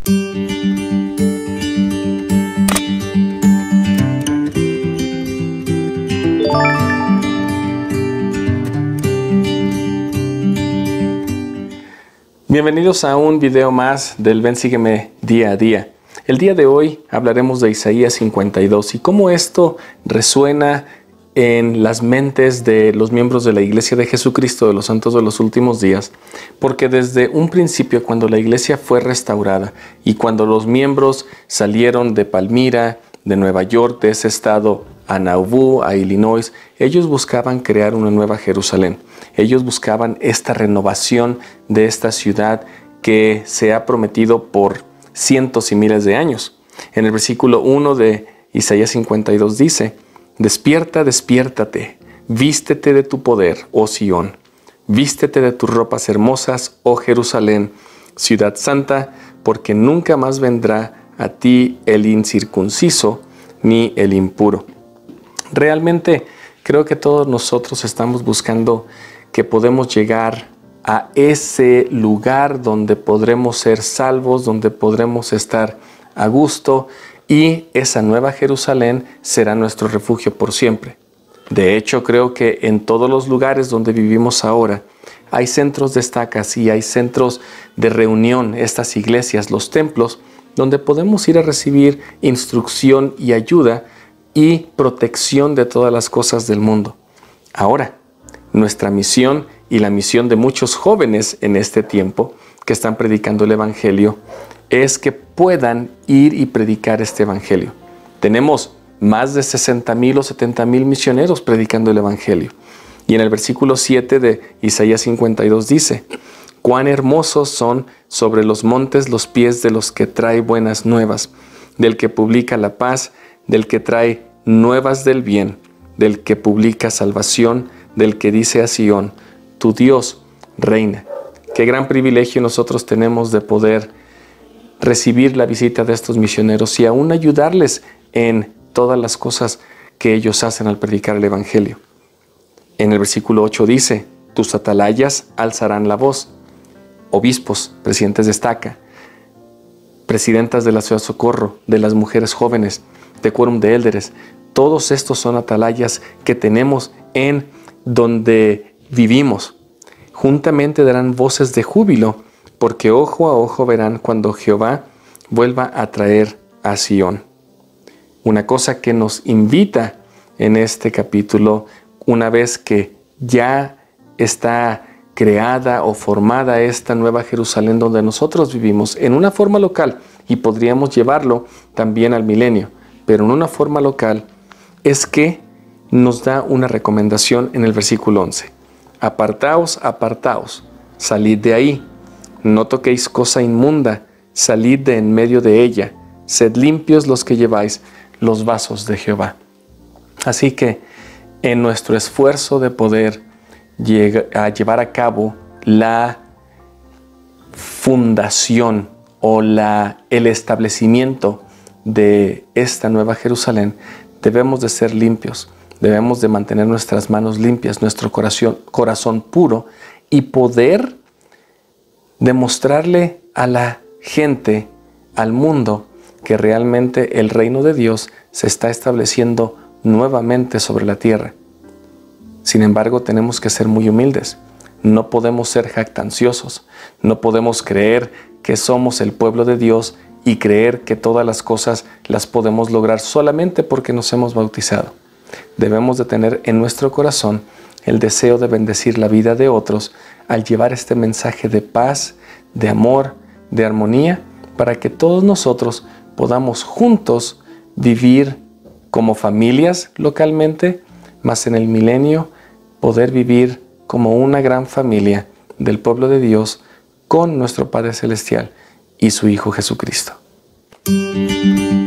Bienvenidos a un video más del Ven Sígueme Día a Día. El día de hoy hablaremos de Isaías 52 y cómo esto resuena en las mentes de los miembros de la Iglesia de Jesucristo de los Santos de los Últimos Días, porque desde un principio, cuando la Iglesia fue restaurada y cuando los miembros salieron de Palmira, de Nueva York, de ese estado, a Nauvoo, a Illinois, ellos buscaban crear una nueva Jerusalén. Ellos buscaban esta renovación de esta ciudad que se ha prometido por cientos y miles de años. En el versículo 1 de Isaías 52 dice: Despierta, despiértate, vístete de tu poder, oh Sión, vístete de tus ropas hermosas, oh Jerusalén, ciudad santa, porque nunca más vendrá a ti el incircunciso ni el impuro. Realmente creo que todos nosotros estamos buscando que podemos llegar a ese lugar donde podremos ser salvos, donde podremos estar a gusto, y esa nueva Jerusalén será nuestro refugio por siempre. De hecho, creo que en todos los lugares donde vivimos ahora hay centros de estacas y hay centros de reunión, estas iglesias, los templos, donde podemos ir a recibir instrucción y ayuda y protección de todas las cosas del mundo. Ahora, nuestra misión y la misión de muchos jóvenes en este tiempo que están predicando el Evangelio es que puedan ir y predicar este Evangelio. Tenemos más de 60,000 o 70,000 misioneros predicando el Evangelio. Y en el versículo 7 de Isaías 52 dice: Cuán hermosos son sobre los montes los pies de los que trae buenas nuevas, del que publica la paz, del que trae nuevas del bien, del que publica salvación, del que dice a Sión: tu Dios reina. Qué gran privilegio nosotros tenemos de poder recibir la visita de estos misioneros y aún ayudarles en todas las cosas que ellos hacen al predicar el Evangelio. En el versículo 8 dice: tus atalayas alzarán la voz. Obispos, presidentes de estaca, presidentas de la Ciudad Socorro, de las mujeres jóvenes, de quórum de élderes, todos estos son atalayas que tenemos en donde vivimos. Juntamente darán voces de júbilo, porque ojo a ojo verán cuando Jehová vuelva a traer a Sión. Una cosa que nos invita en este capítulo, una vez que ya está creada o formada esta nueva Jerusalén donde nosotros vivimos en una forma local, y podríamos llevarlo también al milenio, pero en una forma local, es que nos da una recomendación en el versículo 11. Apartaos, apartaos, salid de ahí, no toquéis cosa inmunda, salid de en medio de ella, sed limpios los que lleváis los vasos de Jehová. Así que en nuestro esfuerzo de poder llevar a cabo la fundación o el establecimiento de esta nueva Jerusalén, debemos de ser limpios, debemos de mantener nuestras manos limpias, nuestro corazón puro, y poder demostrarle a la gente, al mundo, que realmente el reino de Dios se está estableciendo nuevamente sobre la tierra. Sin embargo, tenemos que ser muy humildes. No podemos ser jactanciosos. No podemos creer que somos el pueblo de Dios y creer que todas las cosas las podemos lograr solamente porque nos hemos bautizado. Debemos de tener en nuestro corazón el deseo de bendecir la vida de otros al llevar este mensaje de paz, de amor, de armonía, para que todos nosotros podamos juntos vivir como familias localmente, más en el milenio poder vivir como una gran familia del pueblo de Dios con nuestro Padre Celestial y su Hijo Jesucristo.